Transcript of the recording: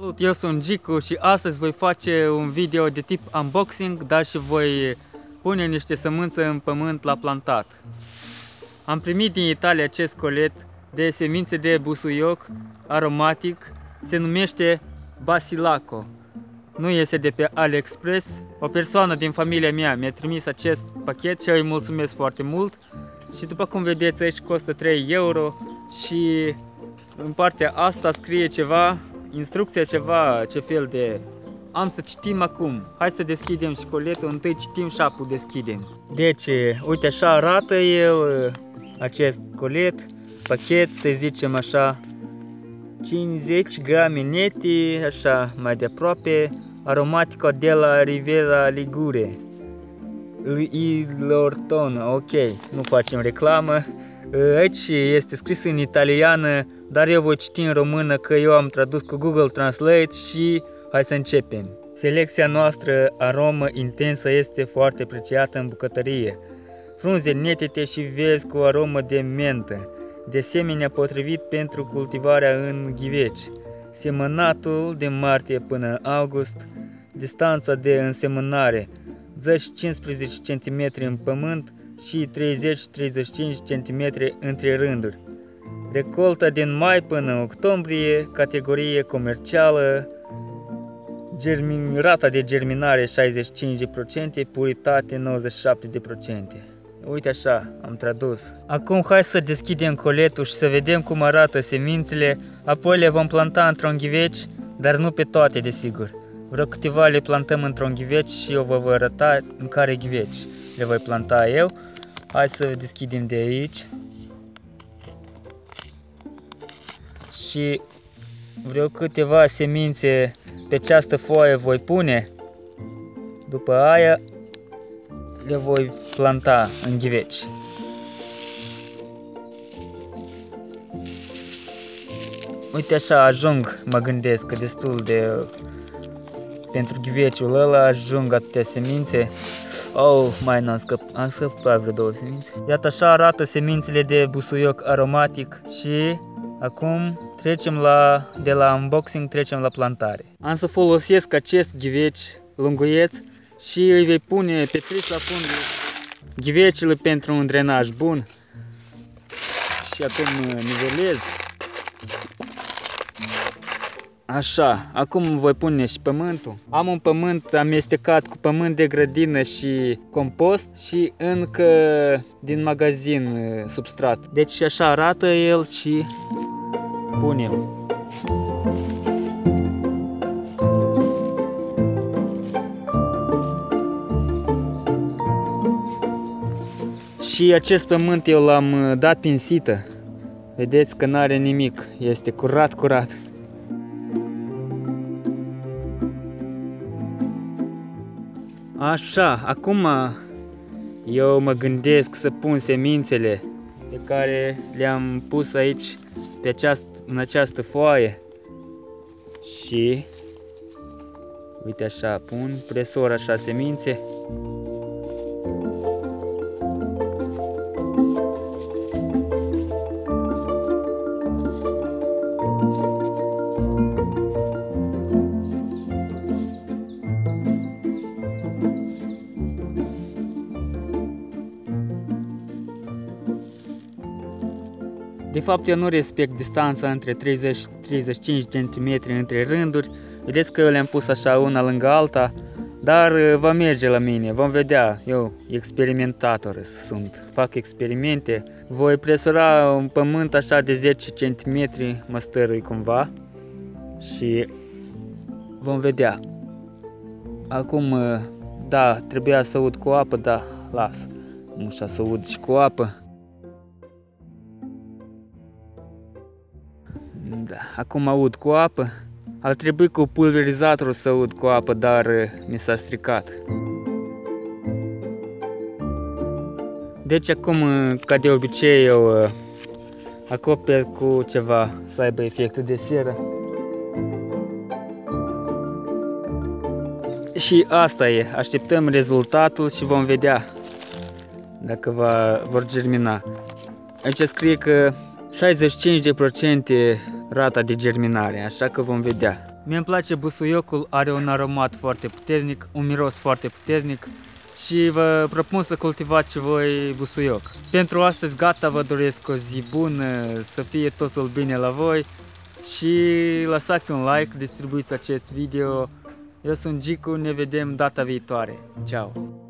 Salut, eu sunt Gicu și astăzi voi face un video de tip unboxing, dar și voi pune niște sămânțe în pământ la plantat. Am primit din Italia acest colet de semințe de busuioc aromatic, se numește Basilaco. Nu este de pe AliExpress. O persoană din familia mea mi-a trimis acest pachet și îi mulțumesc foarte mult. Și după cum vedeți, aici costă 3 euro și în partea asta scrie ceva, instrucția ceva, ce fel de... Am să citim acum. Hai să deschidem și coletul, întâi citim și apoi deschidem. Deci, uite așa arată el, acest colet, pachet, să zicem așa, 50 grame neti, așa, mai de aproape, aromatico de la Riviera Ligure. L'Ortona, ok, nu facem reclamă. Aici este scris în italiană, dar eu voi citi în română că eu am tradus cu Google Translate și hai să începem. Selecția noastră aromă intensă este foarte apreciată în bucătărie. Frunze netete și verzi cu aromă de mentă, de asemenea potrivit pentru cultivarea în ghiveci. Semănatul de martie până august, distanța de însemănare 10-15 cm în pământ și 30-35 cm între rânduri. Recolta din mai până octombrie, categorie comercială, rata de germinare 65%, puritate 97%. Uite așa, am tradus. Acum hai să deschidem coletul și să vedem cum arată semințele, apoi le vom planta într-un ghiveci, dar nu pe toate desigur. Vreo câteva le plantăm într-un ghiveci și eu vă voi arăta în care ghiveci le voi planta eu. Hai să deschidem de aici. Și vreo câteva semințe pe această foaie voi pune. După aia le voi planta în ghiveci. Uite așa ajung, mă gândesc că destul de... Pentru ghiveciul ăla ajung atâtea semințe. Oh, mai n-am scăpat vreo 2 semințe. Iată așa arată semințele de busuioc aromatic și acum trecem de la unboxing trecem la plantare. Am să folosesc acest ghiveci lunguieț și îi vei pune pe 3 la fundul ghivecile pentru un drenaj bun. Și acum nivelez. Așa, acum voi pune și pământul. Am un pământ amestecat cu pământ de grădină și compost și încă din magazin substrat. Deci așa arată el și punem. Și acest pământ eu l-am dat prin sită. Vedeți că n-are nimic, este curat. Așa, acum eu mă gândesc să pun semințele pe care le-am pus aici în această foaie. Și uite așa, pun presor așa semințe. De fapt, eu nu respect distanța între 30-35 cm între rânduri. Vedeți că eu le-am pus așa una lângă alta, dar va merge la mine, vom vedea. Eu experimentator sunt, fac experimente. Voi presura un pământ așa de 10 cm, mă stărui cumva și vom vedea. Acum, da, trebuia să ud cu apă, da, las. Nu știu să ud și cu apă. Da, acum aud cu apă. Ar trebui cu pulverizatorul să ud cu apă, dar mi s-a stricat. Deci acum, ca de obicei, eu acoper cu ceva să aibă efectul de seră. Și asta e, așteptăm rezultatul și vom vedea dacă vor germina. Aici scrie că 65% rata de germinare, așa că vom vedea. Mie-mi place busuiocul, are un aromat foarte puternic, un miros foarte puternic și vă propun să cultivați și voi busuioc. Pentru astăzi gata, vă doresc o zi bună, să fie totul bine la voi și lăsați un like, distribuiți acest video. Eu sunt Gicu, ne vedem data viitoare. Ciao!